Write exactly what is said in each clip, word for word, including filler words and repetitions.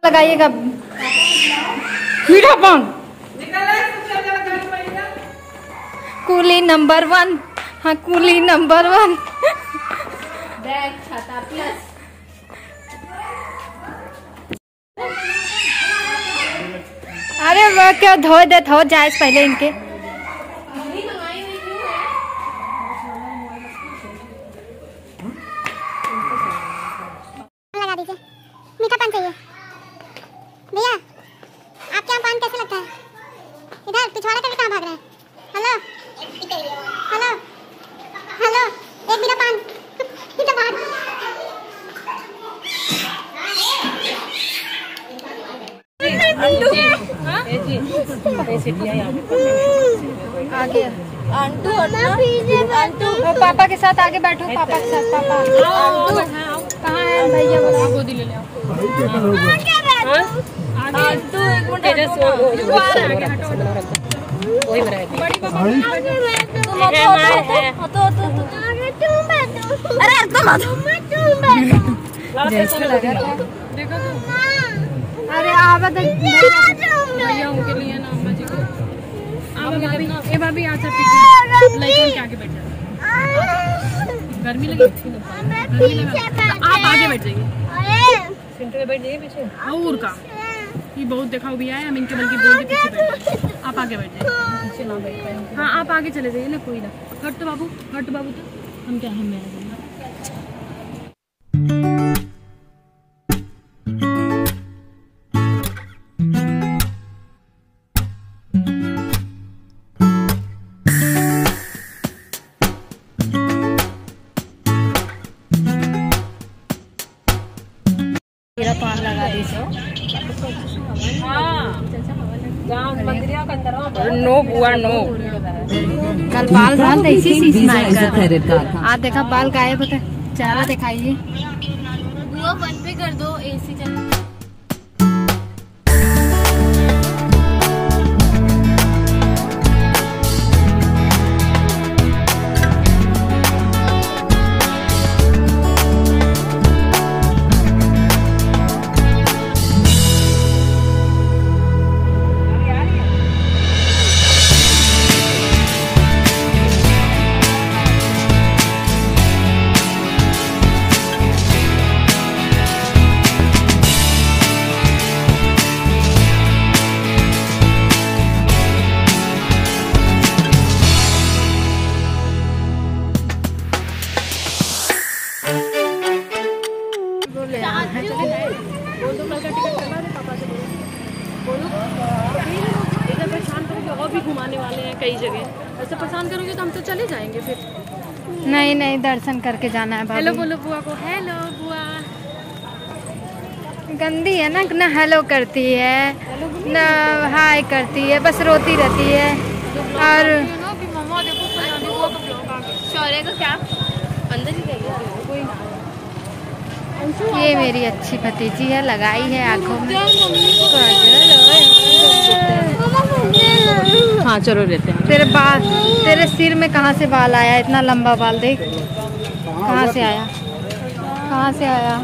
लगाइएगा मीठा पान। Coolie number one. हाँ कूली नंबर वन। बैग छाता प्लस। अरे वो क्या धो दे धो जाए पहले इनके। लगा दीजिए मीठा पान चाहिए भैया। आपके यहाँ पान कैसे लगता है? इधर पिछवाड़े करके कहाँ भाग रहे हैं? हेलो हेलो हेलो एक मीठा पान। मीठा पान आगे आंटू आंटू पापा के साथ आगे बैठो। पापा के साथ पापा कहाँ है भैया? गोदी ले ले आंटू एक मिनट वही बड़ी पापा अरे तुम जैसे लगा देखो तो। अरे आवा भैया उनके लिए ना अम्मा जी को भाभी ए भाभी आ जा पीछे लाइक के आगे बैठ जा। गर्मी लगी आप आगे बैठ जाइए। सेंटर में बैठ जाइए पीछे और का ये बहुत देखा भी है। हम इनके बल्कि बोल के पीछे बैठ आप आगे बैठ जाइए। पीछे ना बैठ पाए। हाँ आप आगे चले जाइए ना कोई ना। हट तो बाबू हट बाबू तो हम क्या हम मेरा पान लगा दीजिए। नो बुआ नो कल बाल बाल ऐसी आज देखा बाल गायब होता है। चेहरा दिखाइए बुआ वन पे कर दो एसी चल। भी घुमाने वाले हैं कई जगह। ऐसे परेशान करोगे तो हम तो चले जाएंगे फिर। नहीं नहीं दर्शन करके जाना है। हेलो बोलो बुआ को। हेलो बुआ। गंदी है ना ना हेलो करती है ना हाय करती है बस रोती रहती है। और शौर्य का क्या अंदर ही कोई। ये मेरी अच्छी भतीजी है लगाई है आंखों में। हाँ चलो लेते हैं। तेरे बाल तेरे सिर में कहाँ से बाल आया? इतना लंबा बाल देख कहाँ से आया? कहाँ से आया?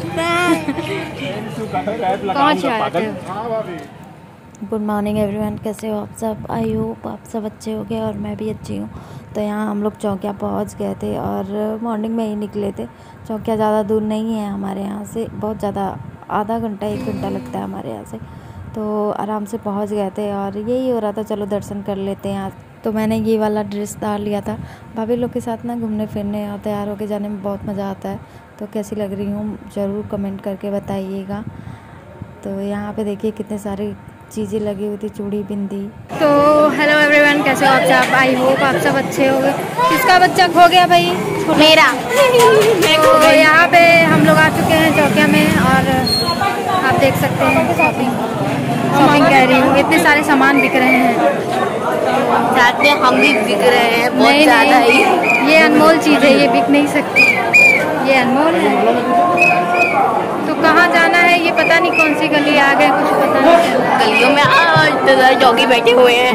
कहाँ से आया? गुड मॉर्निंग एवरीवन, कैसे हो आप सब? आई होप आप सब अच्छे हो गए और मैं भी अच्छी हूँ। तो यहाँ हम लोग चौकिया पहुँच गए थे और मॉर्निंग में ही निकले थे। चौकिया ज़्यादा दूर नहीं है हमारे यहाँ से, बहुत ज़्यादा आधा घंटा एक घंटा लगता है हमारे यहाँ से। तो आराम से पहुँच गए थे और यही हो रहा था चलो दर्शन कर लेते हैं आज। तो मैंने ये वाला ड्रेस डाल लिया था। भाभी लोग के साथ ना घूमने फिरने और तैयार होके जाने में बहुत मज़ा आता है। तो कैसी लग रही हूँ ज़रूर कमेंट करके बताइएगा। तो यहाँ पे देखिए कितने सारे चीज़ें लगी हुई थी, चूड़ी बिंदी। तो हेलो एवरीवन, कैसे हो आप सब? आई होप आप सब अच्छे हो गए। किसका बच्चा खो गया भाई? मेरा। तो यहाँ पे हम लोग आ चुके हैं चौकिया में और आप देख सकते हैं शॉपिंग शॉपिंग कह रही हूँ, इतने सारे सामान बिक रहे हैं। साथ में हम भी बिक रहे हैं बहुत ज़्यादा ही। ये अनमोल चीज़ है, ये बिक नहीं सकती, ये अनमोल है। तो कहाँ जाना है ये पता नहीं, कौन सी गली आ गए कुछ पता नहीं। गलियों में आज जॉगी बैठे हुए हैं,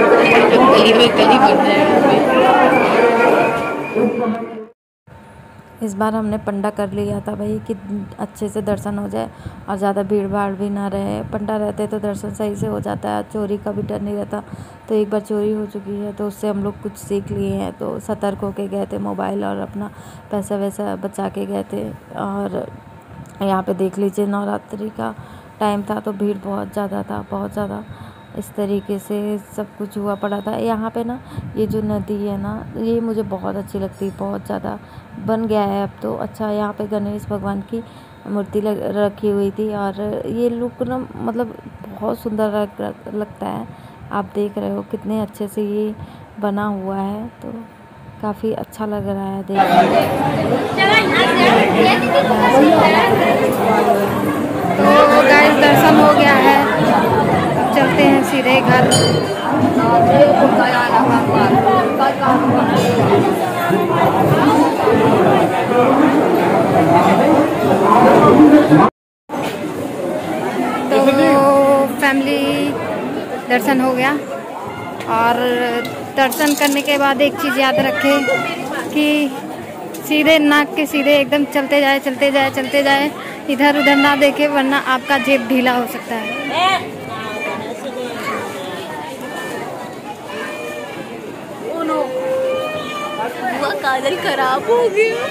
गली में गली बन रहे हैं। इस बार हमने पंडा कर लिया था भाई कि अच्छे से दर्शन हो जाए और ज़्यादा भीड़ भाड़ भी ना रहे। पंडा रहते तो दर्शन सही से हो जाता है, चोरी का भी डर नहीं रहता। तो एक बार चोरी हो चुकी है तो उससे हम लोग कुछ सीख लिए हैं, तो सतर्क होके गए थे, मोबाइल और अपना पैसा वैसा बचा के गए थे। और यहाँ पे देख लीजिए नवरात्रि का टाइम था तो भीड़ बहुत ज़्यादा था, बहुत ज़्यादा। इस तरीके से सब कुछ हुआ पड़ा था। यहाँ पे ना ये जो नदी है ना, ये मुझे बहुत अच्छी लगती है, बहुत ज़्यादा बन गया है अब तो। अच्छा, यहाँ पे गणेश भगवान की मूर्ति लग रखी हुई थी और ये लुक ना मतलब बहुत सुंदर लग, लगता है। आप देख रहे हो कितने अच्छे से ये बना हुआ है, तो काफ़ी अच्छा लग रहा है देखने। तो गाइस दर्शन हो गया है, चलते हैं सीधे घर। तो फैमिली दर्शन हो गया और दर्शन करने के बाद एक चीज़ याद रखें कि सीधे नाक के सीधे एकदम चलते जाए चलते जाए चलते जाए, इधर उधर ना देखे वरना आपका जेब ढीला हो सकता है। काजल खराब हो गया।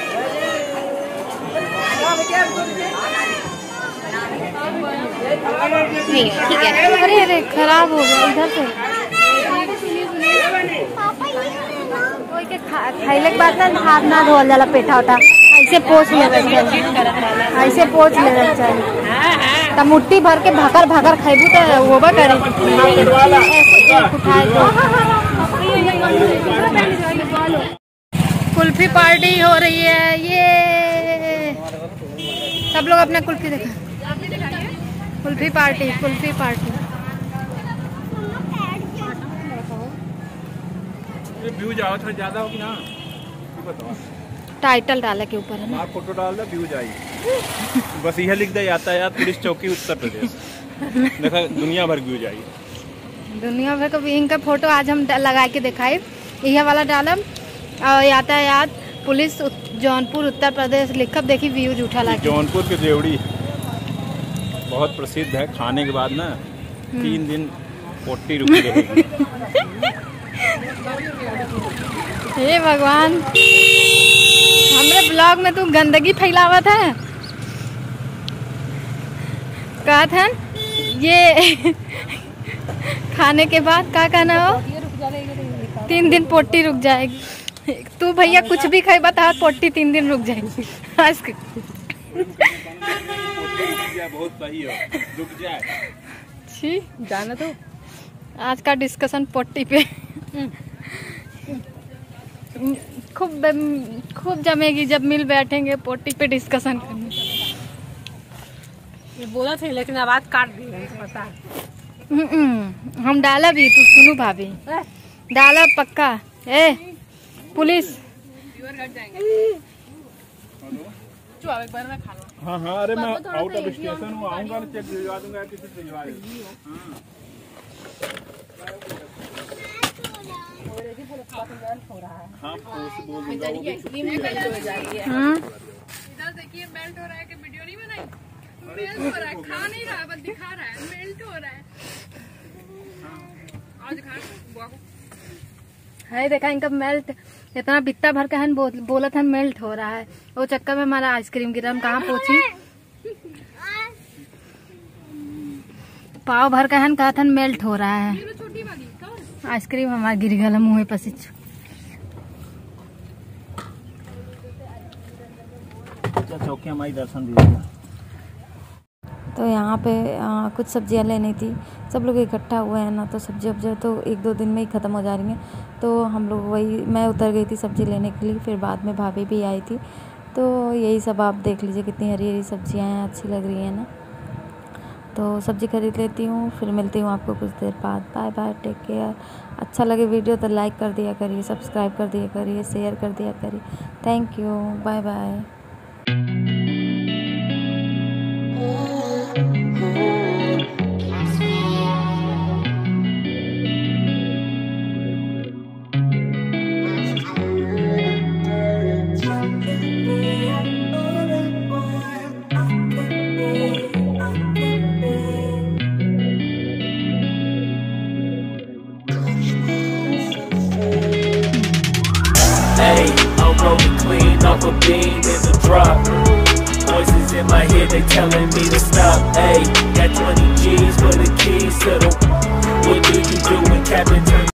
नहीं ठीक है। अरे अरे खराब हो गया इधर से। खाइले के बाद ना हाथ ना धोल जाला, पेठा उठा ऐसे पोछ ले, ऐसे पोछ ले चाहिए। तब मुट्ठी भर के भाकर भाकर खाइबू तो वो बा करी कुल्फी पार्टी हो रही है। ये सब लोग अपने कुल्फी दिखा, kulfi party, kulfi party. Views आओ थोड़ा ज्यादा होगी ना, बताओ। टाइटल डाले के ऊपर है ना, आप फोटो डाल दो व्यूज आई। बस यह लिख दे यातायात पुलिस चौकी उत्तर प्रदेश, देखा दुनिया भर व्यूज आई। दुनिया भर का इनका फोटो आज हम लगा के दिखाए, यह वाला डालम और यातायात पुलिस जौनपुर उत्तर प्रदेश लिखब, देखी व्यूज उठा ला। जौनपुर की रेवड़ी बहुत प्रसिद्ध है, खाने के बाद ना तीन दिन पोटी रुकी रहेगी। हे भगवान, हमरे ब्लॉग में तू गंदगी फैलावत है। कहा था ये खाने के बाद क्या कहना हो, तीन दिन पोटी रुक जाएगी। तू भैया कुछ भी खाई बता, पोटी तीन दिन रुक जाएगी। आज बहुत सही हो, रुक जाए। छी जाना तो आज का डिस्कशन पोटी पे खूब खूब जमेगी जब मिल बैठेंगे पोटी पे डिस्कशन करने। ये बोला थे लेकिन आवाज काट दी पता है। हम डाला भी, तू सुनू भाभी, डाला पक्का। ए पुलिस हाँ हाँ, अरे मैं आउट ऑफ स्टेशन हूँ, आऊंगा चेक भिजवा दूंगा, किसी से भिजवा हाँ बोल दूंगा। इधर देखिए मेल्ट हो रहा है कि वीडियो नहीं बनाई, मेल्ट हो रहा है, खा नहीं रहा बस दिखा रहा है, मेल्ट हो रहा है। आज खा बुआ को है देखा इनका मेल्ट इतना बित्ता भर का है, बो, बोला था मेल्ट हो रहा है। वो चक्कर में हमारा आइसक्रीम गिरा, हम कहाँ पहुंची। पाव भर का है, कहा था मेल्ट हो रहा है आइसक्रीम, हमारा गिर गया मुँह पे। चौकी हमारी दर्शन दिया। तो यहाँ पे आ, कुछ सब्जियाँ लेनी थी, सब लोग इकट्ठा हुए हैं ना, तो सब्जी वब्जी तो एक दो दिन में ही ख़त्म हो जा रही हैं। तो हम लोग वही, मैं उतर गई थी सब्जी लेने के लिए, फिर बाद में भाभी भी आई थी। तो यही सब आप देख लीजिए, कितनी हरी हरी सब्जियाँ हैं, अच्छी लग रही हैं ना। तो सब्जी खरीद लेती हूँ, फिर मिलती हूँ आपको कुछ देर बाद। Bye bye, take care. अच्छा लगे वीडियो तो लाइक कर दिया करिए, सब्सक्राइब कर दिया करिए, शेयर कर दिया करिए। Thank you, bye bye. Yeah. rolling clean off a bean in the drop. Voices in my head, they telling me to stop. Ayy, got twenty G's for the keys to the. What do you do when Captain turns?